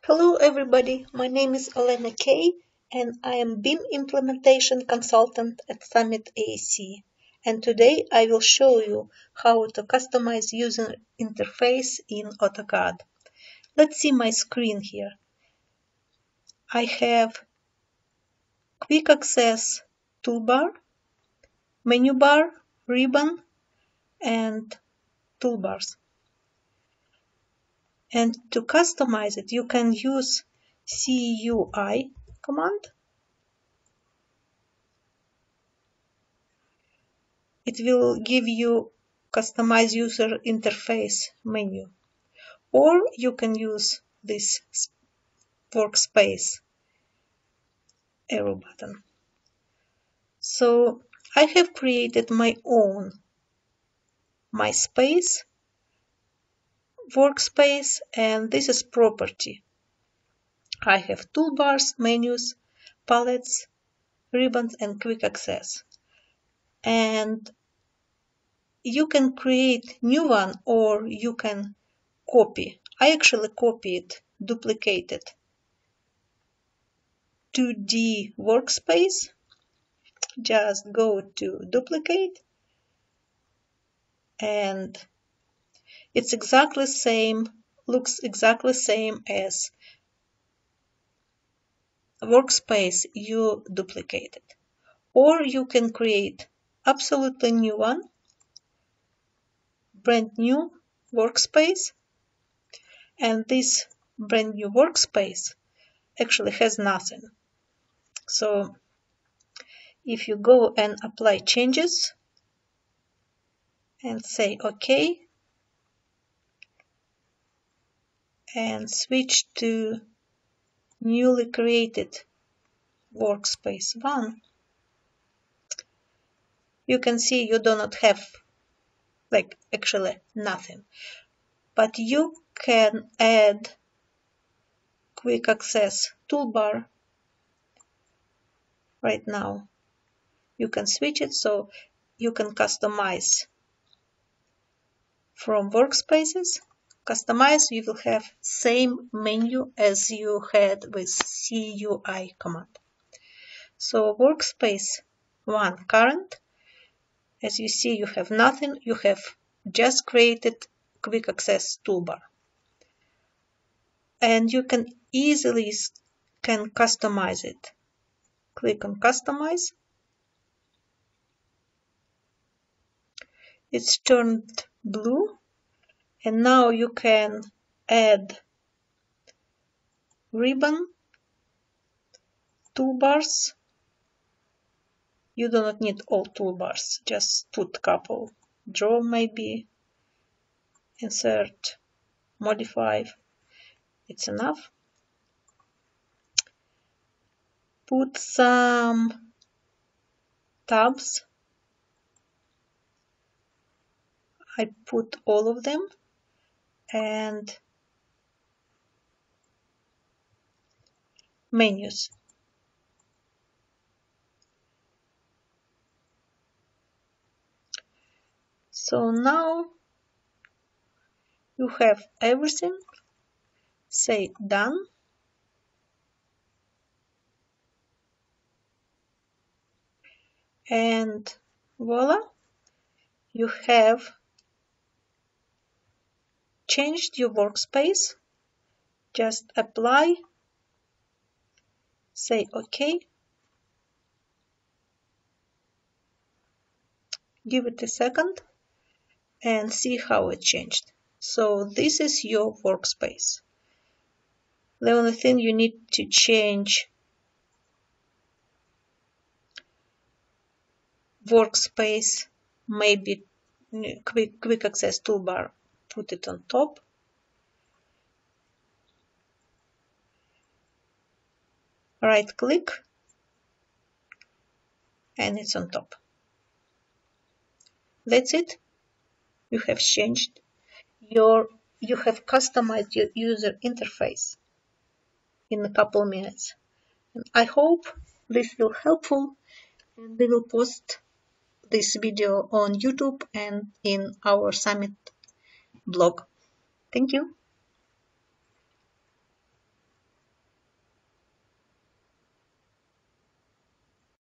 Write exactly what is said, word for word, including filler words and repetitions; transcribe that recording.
Hello everybody, my name is Elena Kay and I am B I M Implementation Consultant at Summit A E C, and today I will show you how to customize user interface in AutoCAD. Let's see my screen here. I have quick access toolbar, menu bar, ribbon and toolbars. And to customize it, you can use C U I command. It will give you customize user interface menu, or you can use this workspace arrow button. So I have created my own my space workspace, and this is property. I have toolbars, menus, palettes, ribbons and quick access. And you can create new one or you can copy. I actually copied, duplicated two D workspace. Just go to duplicate and it's exactly same, looks exactly same as workspace you duplicated. Or you can create absolutely new one, brand new workspace, and this brand new workspace actually has nothing. So if you go and apply changes and say OK and switch to newly created workspace one, you can see you do not have like actually nothing, but you can add quick access toolbar right now. You can switch it so you can customize from workspaces. Customize, you will have same menu as you had with C U I command. So workspace one current, as you see you have nothing, you have just created quick access toolbar. And you can easily can customize it. Click on customize. It's turned blue. And now you can add ribbon, toolbars. You do not need all toolbars, just put couple. Draw maybe, insert, modify. It's enough. Put some tabs. I put all of them. And menus. So now you have everything. Say done. And voila, you have changed your workspace. Just apply, say OK, give it a second and see how it changed. So this is your workspace. The only thing you need to change workspace, maybe quick, quick access toolbar, put it on top. Right click and it's on top. That's it. You have changed your, you have customized your user interface in a couple minutes. And I hope this will helpful, and we will post this video on YouTube and in our Summit blog. Thank you.